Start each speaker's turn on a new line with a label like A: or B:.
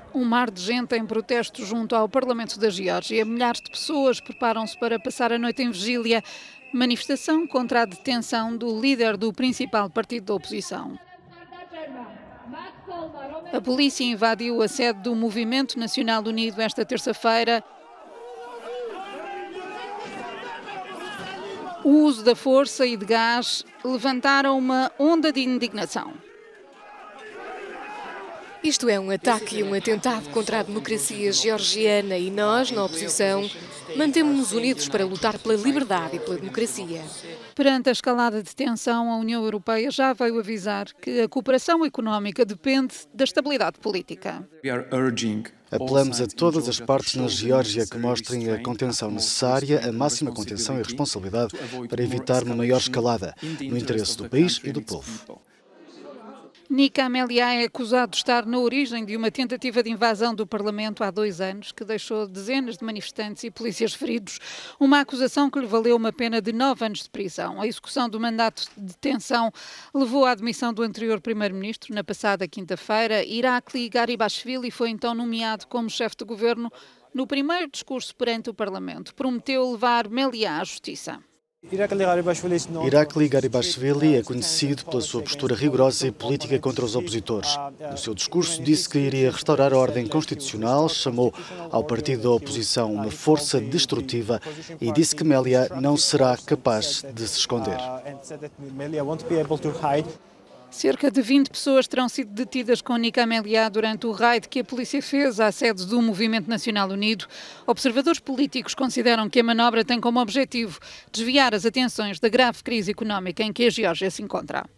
A: Um mar de gente em protesto junto ao Parlamento da Geórgia. Milhares de pessoas preparam-se para passar a noite em vigília. Manifestação contra a detenção do líder do principal partido da oposição. A polícia invadiu a sede do Movimento Nacional Unido esta terça-feira. O uso da força e de gás levantaram uma onda de indignação.
B: Isto é um ataque e um atentado contra a democracia georgiana e nós, na oposição, mantemos-nos unidos para lutar pela liberdade e pela democracia.
A: Perante a escalada de tensão, a União Europeia já veio avisar que a cooperação económica depende da estabilidade política.
C: Apelamos a todas as partes na Geórgia que mostrem a contenção necessária, a máxima contenção e responsabilidade para evitar uma maior escalada, no interesse do país e do povo.
A: Nika Amelia é acusado de estar na origem de uma tentativa de invasão do Parlamento há 2 anos, que deixou dezenas de manifestantes e polícias feridos. Uma acusação que lhe valeu uma pena de 9 anos de prisão. A execução do mandato de detenção levou à admissão do anterior primeiro-ministro na passada quinta-feira. Irakli Garibashvili foi então nomeado como chefe de governo. No primeiro discurso perante o Parlamento, prometeu levar Melia à justiça.
C: Irakli Garibashvili é conhecido pela sua postura rigorosa e política contra os opositores. No seu discurso disse que iria restaurar a ordem constitucional, chamou ao partido da oposição uma força destrutiva e disse que Melia não será capaz de se esconder.
A: Cerca de 20 pessoas terão sido detidas com Nika Amelia durante o raid que a polícia fez à sede do Movimento Nacional Unido. Observadores políticos consideram que a manobra tem como objetivo desviar as atenções da grave crise económica em que a Geórgia se encontra.